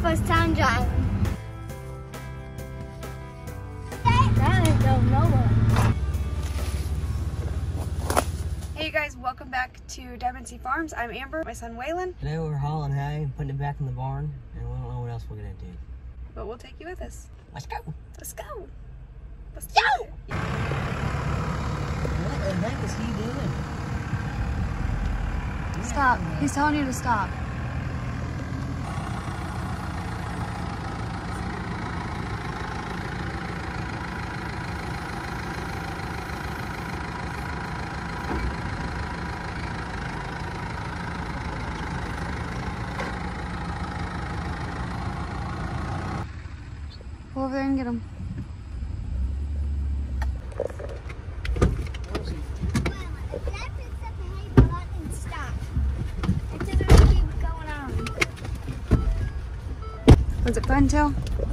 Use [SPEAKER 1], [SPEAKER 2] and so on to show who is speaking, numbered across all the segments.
[SPEAKER 1] first time driving. That ain't going nowhere.
[SPEAKER 2] Hey you guys, welcome back to diamondcfarms. I'm Amber, my son Waylon.
[SPEAKER 3] Today we're hauling hay and putting it back in the barn, and we don't know what else we're gonna do.
[SPEAKER 2] But we'll take you with us.
[SPEAKER 3] Let's go!
[SPEAKER 2] Let's go! Let's go!
[SPEAKER 3] What the heck is he doing?
[SPEAKER 2] Stop. He's telling you to stop. Go over there and get him. Was it fun, Till?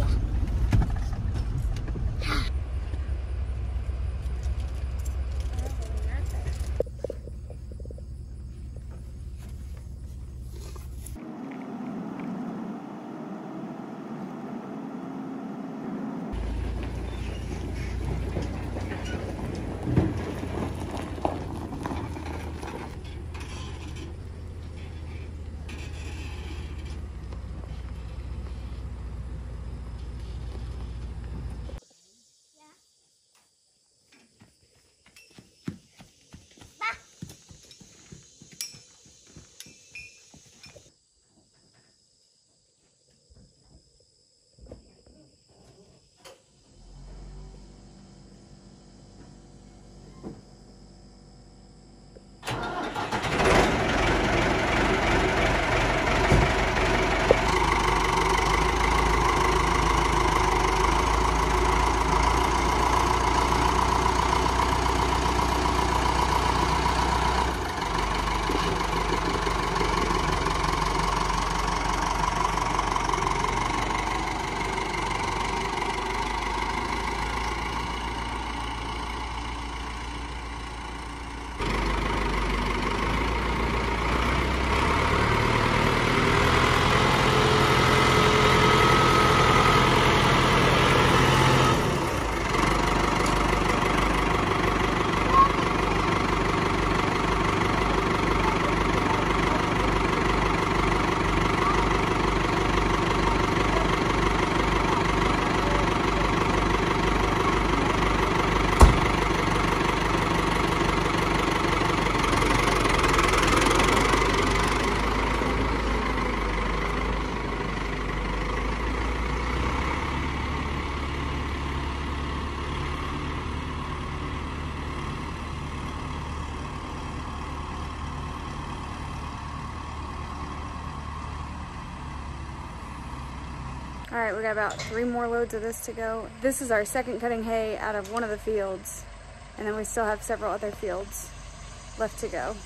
[SPEAKER 2] All right, we got about 3 more loads of this to go. This is our second cutting hay out of one of the fields, and then we still have several other fields left to go.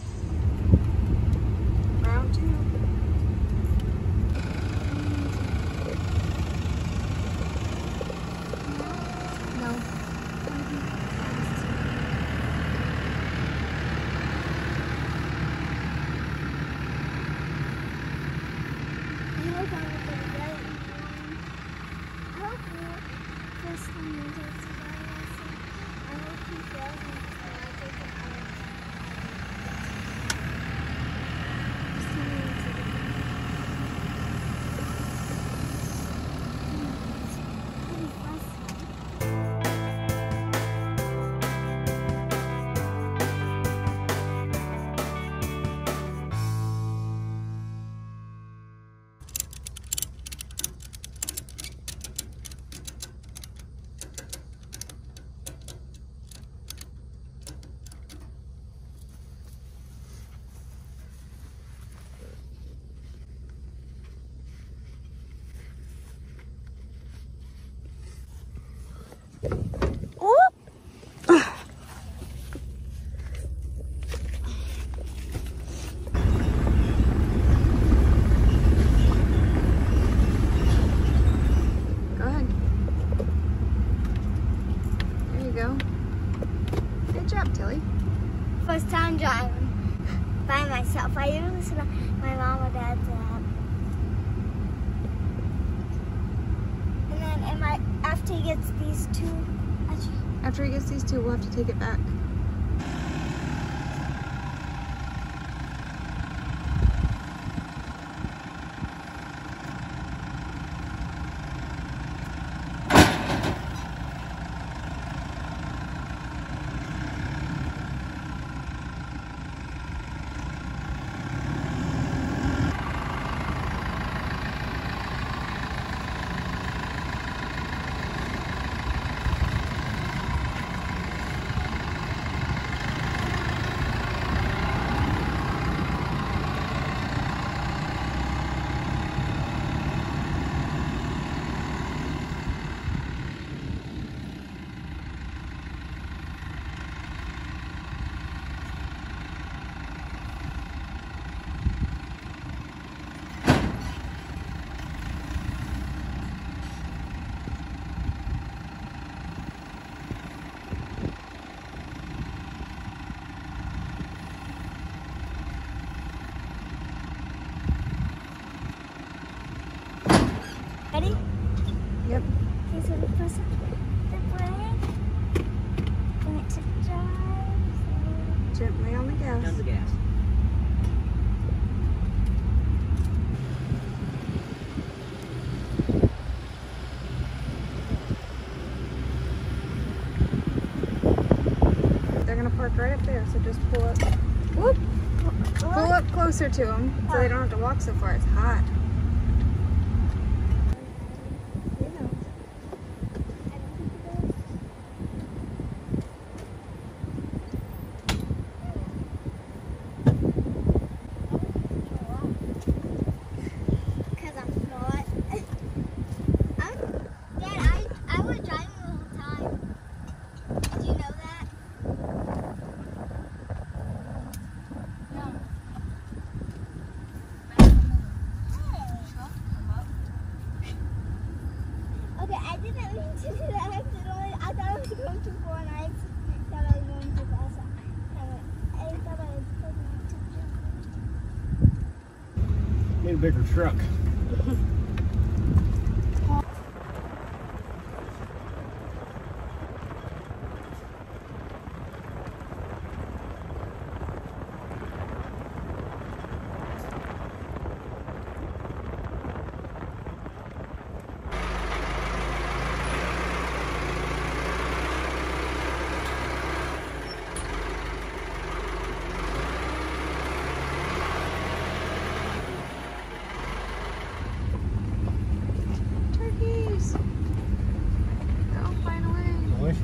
[SPEAKER 2] Round 2. No.
[SPEAKER 1] after he gets these two.
[SPEAKER 2] After he gets these two, we'll have to take it back.
[SPEAKER 1] Ready?
[SPEAKER 2] Yep.
[SPEAKER 1] Okay, so we press the brake. Bring it to drive.
[SPEAKER 2] Gently on the gas.
[SPEAKER 3] Tons of gas.
[SPEAKER 2] They're gonna park right up there, so just pull up. Whoop! Pull up closer to them so they don't have to walk so far. It's hot.
[SPEAKER 1] Because I'm not. Dad, I was driving the whole time. Did you know that? No. Okay, I didn't mean to do that accidentally. I thought I was going too far and I thought I was going too fast. I thought I was going too fast.
[SPEAKER 4] Need a bigger truck.
[SPEAKER 2] Turkeys! They're all flying away.
[SPEAKER 4] Delicious.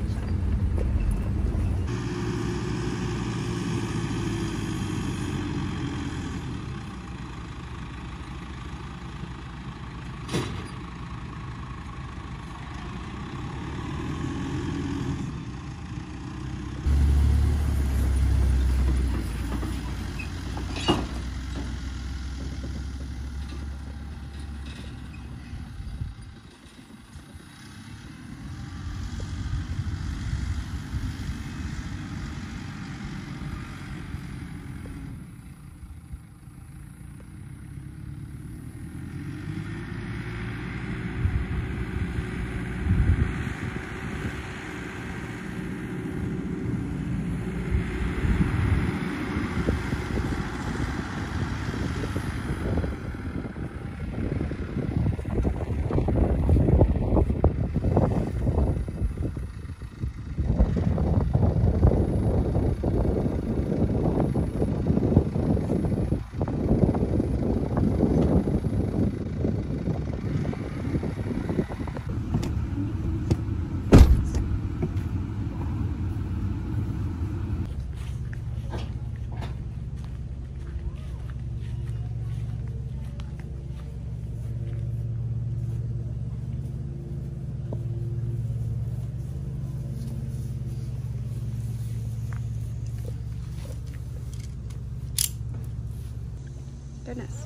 [SPEAKER 2] Goodness.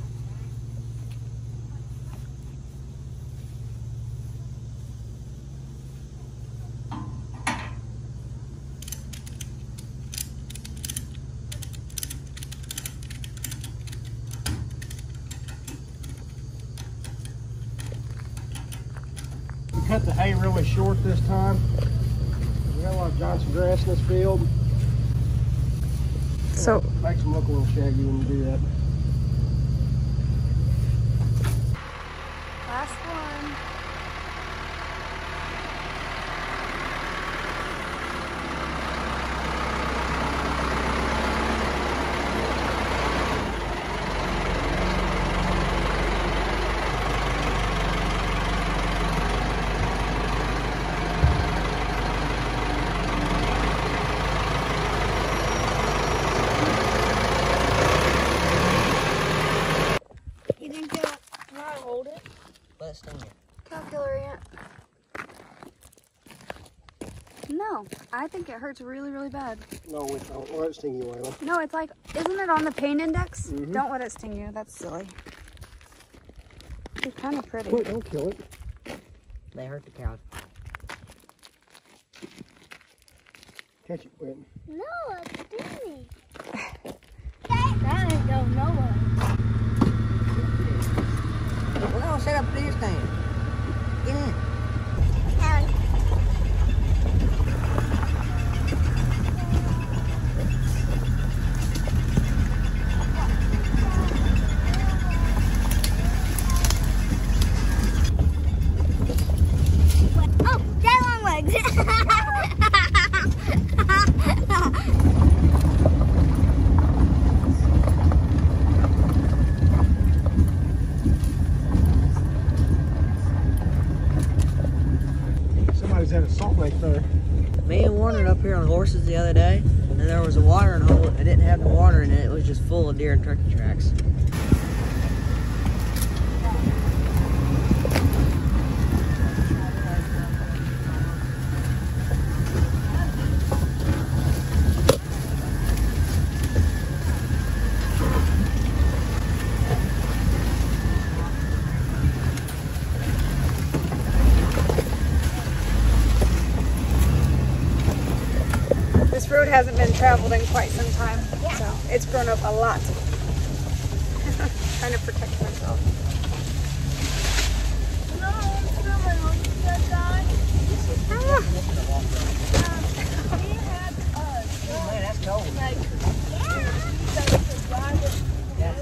[SPEAKER 4] cut the hay really short this time. We got a lot of Johnson grass in this field.
[SPEAKER 2] So
[SPEAKER 4] it makes them look a little shaggy when you do that.
[SPEAKER 2] last one.
[SPEAKER 1] You think you'll not hold it?
[SPEAKER 3] Let it sting you.
[SPEAKER 2] Calculator yet? No, I think it hurts really, really bad.
[SPEAKER 4] No, we don't. Let it sting you, Layla.
[SPEAKER 2] No, it's like, isn't it on the pain index?
[SPEAKER 4] Mhm.
[SPEAKER 2] Don't let it sting you. That's silly. It's kind of pretty.
[SPEAKER 4] Wait, don't kill it.
[SPEAKER 3] They hurt the cows.
[SPEAKER 4] Catch it, Whit.
[SPEAKER 1] No, it's stingy. That ain't going nowhere.
[SPEAKER 3] We're gonna set up this thing. Get in.
[SPEAKER 1] Oh, dead long legs.
[SPEAKER 4] Somebody's had a salt lake there.
[SPEAKER 3] Me and Warner up here on horses the other day, and there was a watering hole. It didn't have the water in it. It was just full of deer and turkey tracks.
[SPEAKER 2] This road hasn't been traveled in quite some time, so it's grown up a lot. Trying to protect myself.
[SPEAKER 1] No, it's not my homestead, guys. We had
[SPEAKER 3] Man, that's cold.
[SPEAKER 1] like, yeah.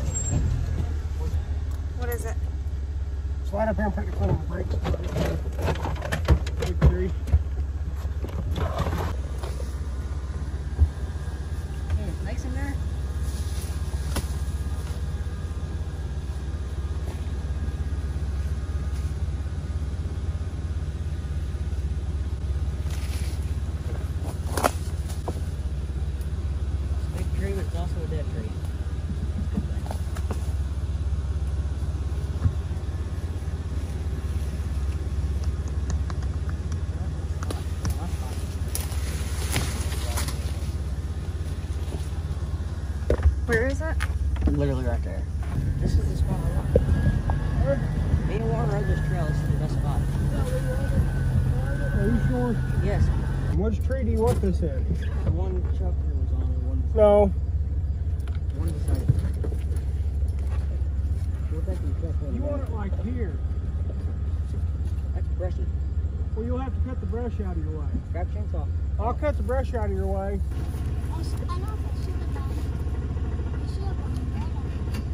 [SPEAKER 2] What is it?
[SPEAKER 4] Slide up here and put your foot on the brakes. Big tree.
[SPEAKER 3] Snakes in there? It's a big tree, but it's also a dead tree.
[SPEAKER 2] Where is it?
[SPEAKER 3] Literally right there. This is the spot I want. Me and Warner rode this trail. This is the best spot.
[SPEAKER 4] Are you sure?
[SPEAKER 3] Yes.
[SPEAKER 4] And which tree do you want this in?
[SPEAKER 3] The one Chuck was on, and one
[SPEAKER 4] No.
[SPEAKER 3] beside it. We'll take the truck on.
[SPEAKER 4] You want it like here.
[SPEAKER 3] That's brushy.
[SPEAKER 4] Well, you'll have to cut the brush out of your way.
[SPEAKER 3] Grab a chainsaw.
[SPEAKER 4] I'll cut the brush out of your way.
[SPEAKER 1] I know, but should have done. I should have done.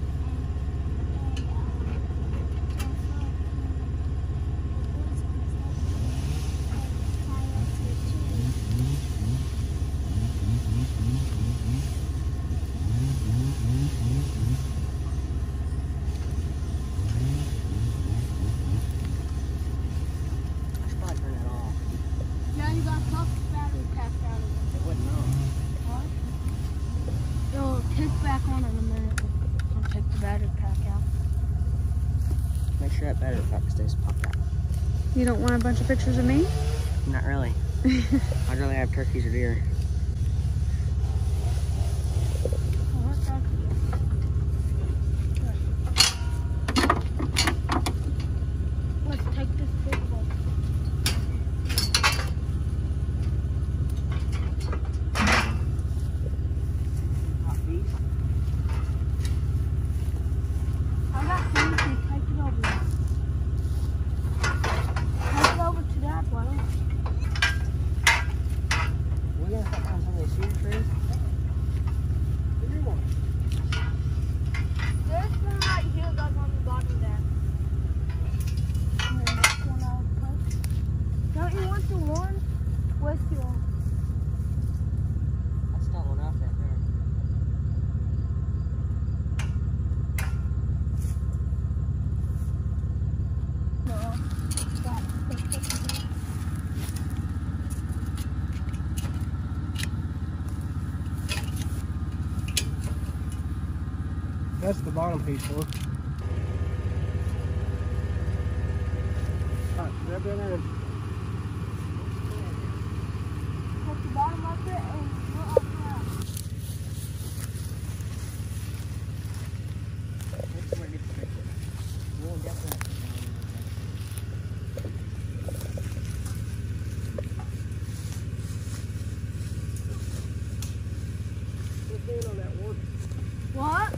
[SPEAKER 3] I should probably turn that off.
[SPEAKER 1] Now you got tough battery packed out of it.
[SPEAKER 3] It wouldn't on.
[SPEAKER 1] It'll kick back on in a minute. I'll take the battery pack out.
[SPEAKER 3] Make sure that battery pack stays popped out.
[SPEAKER 2] You don't want a bunch of pictures of me?
[SPEAKER 3] Not really. I'd rather have turkeys or deer.
[SPEAKER 1] Let's take this big one.
[SPEAKER 3] Hot beef.
[SPEAKER 1] I got something. Take it over. Take it over to was the one? What's the one?
[SPEAKER 3] That's that one off right there.
[SPEAKER 4] That's the bottom piece, huh? Alright, grab that in.
[SPEAKER 1] Put the bottom up there and go up now.
[SPEAKER 3] That's where it gets tricky. We'll definitely.
[SPEAKER 4] Put on that one.
[SPEAKER 1] What?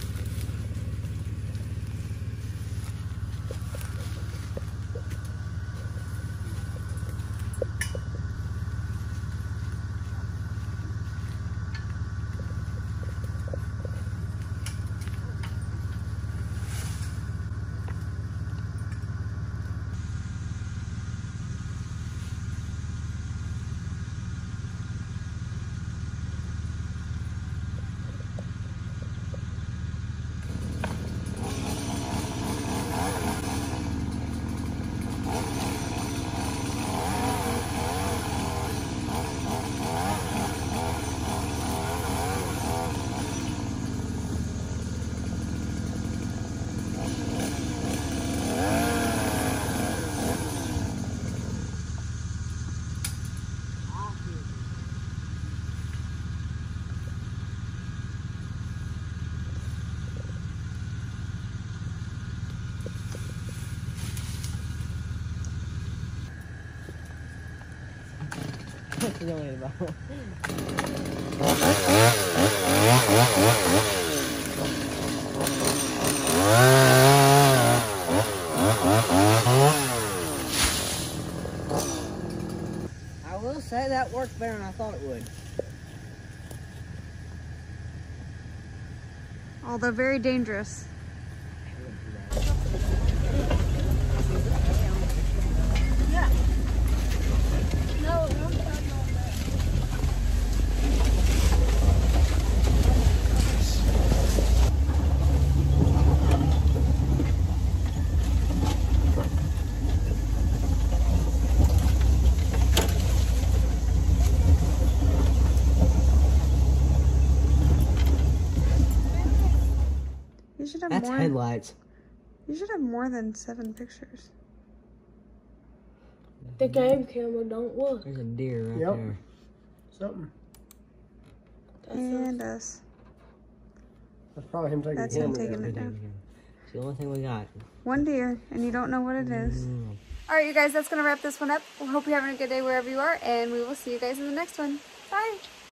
[SPEAKER 3] Really about. I will say that worked better than I thought it would.
[SPEAKER 2] Although very dangerous.
[SPEAKER 1] Yeah. No, don't start on that.
[SPEAKER 2] You should have
[SPEAKER 3] That's
[SPEAKER 2] more.
[SPEAKER 3] headlights.
[SPEAKER 2] You should have more than 7 pictures.
[SPEAKER 1] The game camera don't work.
[SPEAKER 3] There's a deer right
[SPEAKER 4] Yep.
[SPEAKER 3] there.
[SPEAKER 4] Something.
[SPEAKER 2] And us.
[SPEAKER 4] That's probably him taking
[SPEAKER 2] That's
[SPEAKER 4] the
[SPEAKER 2] him
[SPEAKER 4] camera
[SPEAKER 2] taking
[SPEAKER 4] down.
[SPEAKER 2] it down.
[SPEAKER 3] It's the only thing we got.
[SPEAKER 2] 1 deer, and you don't know what it is.
[SPEAKER 3] Mm.
[SPEAKER 2] All right, you guys, that's going to wrap this one up. We hope you're having a good day wherever you are, and we will see you guys in the next one. Bye.